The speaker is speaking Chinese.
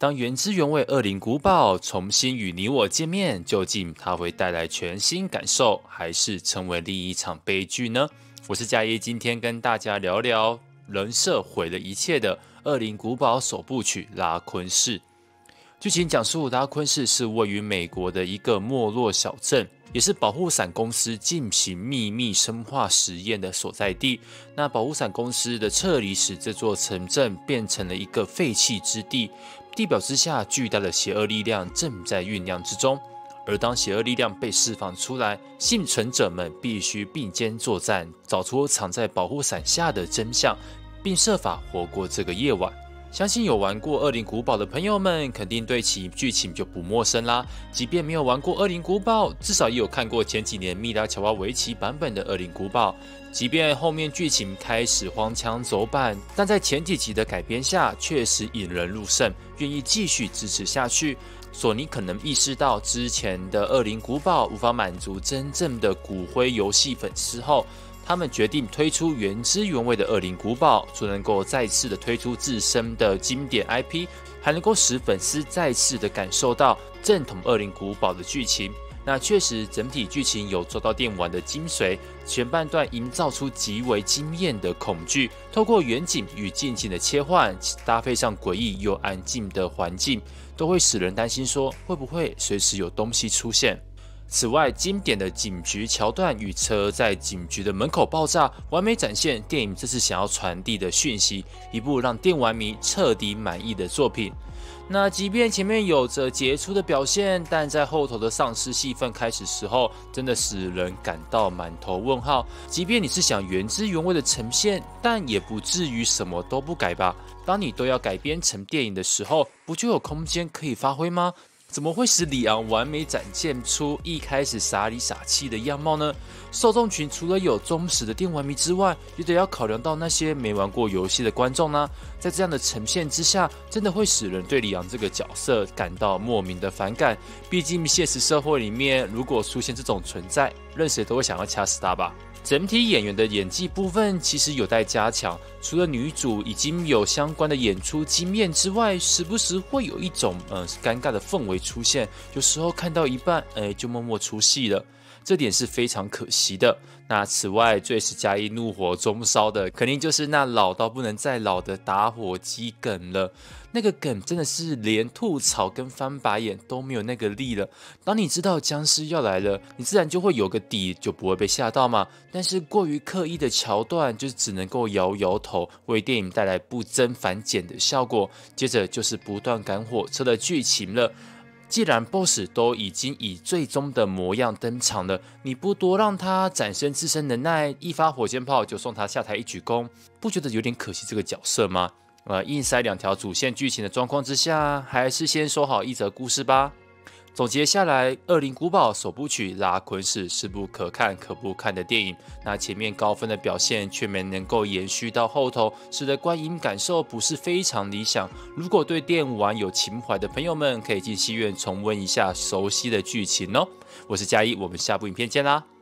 当原汁原味恶灵古堡重新与你我见面，究竟它会带来全新感受，还是成为另一场悲剧呢？我是嘉一，今天跟大家聊聊人设毁了一切的恶灵古堡首部曲拉昆市。剧情讲述拉昆市是位于美国的一个没落小镇，也是保护伞公司进行秘密生化实验的所在地。那保护伞公司的撤离使这座城镇变成了一个废弃之地，地表之下巨大的邪恶力量正在酝酿之中。而当邪恶力量被释放出来，幸存者们必须并肩作战，找出藏在保护伞下的真相，并设法活过这个夜晚。相信有玩过恶灵古堡的朋友们，肯定对其剧情就不陌生啦。即便没有玩过恶灵古堡，至少也有看过前几年密拉乔瓦维奇版本的恶灵古堡。即便后面剧情开始荒腔走板，但在前几集的改编下，确实引人入胜，愿意继续支持下去。索尼可能意识到之前的恶灵古堡无法满足真正的骨灰游戏粉丝后，他们决定推出原汁原味的恶灵古堡，除能够再次的推出自身的经典 IP， 还能够使粉丝再次的感受到正统恶灵古堡的剧情。那确实整体剧情有做到电玩的精髓，前半段营造出极为惊艳的恐惧，透过远景与近景的切换，搭配上诡异又安静的环境，都会使人担心说会不会随时有东西出现。此外，经典的警局桥段与车在警局的门口爆炸，完美展现电影这次想要传递的讯息，一部让电玩迷彻底满意的作品。那即便前面有着杰出的表现，但在后头的丧尸戏份开始时候，真的使人感到满头问号。即便你是想原汁原味的呈现，但也不至于什么都不改吧？当你都要改编成电影的时候，不就有空间可以发挥吗？怎么会使里昂完美展现出一开始傻里傻气的样貌呢？受众群除了有忠实的电玩迷之外，也得要考量到那些没玩过游戏的观众呢。在这样的呈现之下，真的会使人对里昂这个角色感到莫名的反感。毕竟现实社会里面，如果出现这种存在，任谁都会想要掐死他吧。整体演员的演技部分其实有待加强，除了女主已经有相关的演出经验之外，时不时会有一种尴尬的氛围出现，有时候看到一半就默默出戏了，这点是非常可惜的。那此外，最使嘉一怒火中烧的，肯定就是那老到不能再老的打火机梗了。那个梗真的是连吐槽跟翻白眼都没有那个力了。当你知道僵尸要来了，你自然就会有个底，就不会被吓到嘛。但是过于刻意的桥段，就是只能够摇摇头，为电影带来不增反减的效果。接着就是不断赶火车的剧情了。既然 BOSS 都已经以最终的模样登场了，你不多让他展现自身能耐，一发火箭炮就送他下台一鞠躬，不觉得有点可惜这个角色吗？硬塞两条主线剧情的状况之下，还是先说好一则故事吧。总结下来，《恶灵古堡》首部曲拉昆市是部可看可不看的电影。那前面高分的表现却没能够延续到后头，使得观影感受不是非常理想。如果对电玩有情怀的朋友们，可以进戏院重温一下熟悉的剧情哦。我是嘉一，我们下部影片见啦。